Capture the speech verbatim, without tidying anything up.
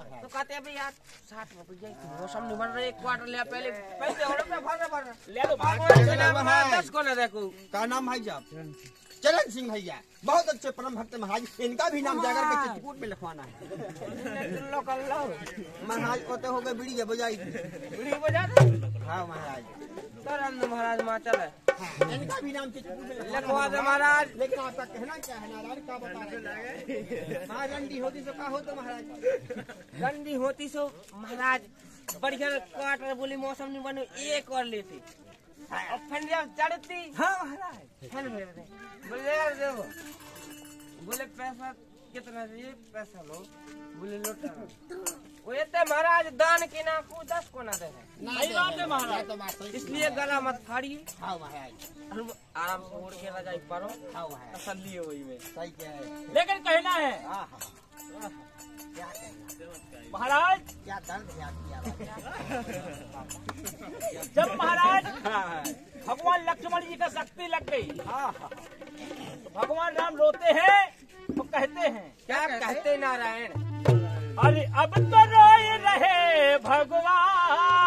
तो कहते हैं यार साठ रुपये मौसम नहीं बन रहा, एक क्वार्टर लिया पहले पैसे और रुपये भर भर ले लो दस को ना देखो। क्या नाम भाई साहब? चरण सिंह भैया, बहुत अच्छे परम भक्त महाराज, इनका भी नाम जाकर के चित्रकूट में लिखवाना है। महाराज को तो हो गए बीड़ी बजाई बीड़ी बजा दे। हाँ महाराज, तो महाराज वहाँ चले, इनका भी नाम चित्रकूट में लिखवा दे महाराज। लेकिन आपका कहना क्या है नारायण, क्या बता रहे? हाँ रंडी होती तो क्या होता महाराज? रंडी होती सो महाराज बढ़िया क्वार्टर बोली मौसम नहीं बने एक और लेती और फिर जब चढ़ती। हाँ महाराज फिर बोले यार देखो, बोले पैसा कितना चाहिए, पैसा लो, बोले लोटा वो इतने महाराज दान के ना को दस को ना दे महाराज, इसलिए गला मत फाड़िए। हाँ महाराज, आराम से ओढ़ के लगाई पड़ो। हाँ महाराज, तसल्ली है वही में। सही क्या है, लेकिन कहना है क्या कहना महाराज, क्या दर्द याद किया जब महाराज भगवान लक्ष्मण जी का शक्ति लग गई, तो भगवान राम रोते हैं तो कहते हैं क्या कहते नारायण, अरे अब तो रोए रहे भगवान,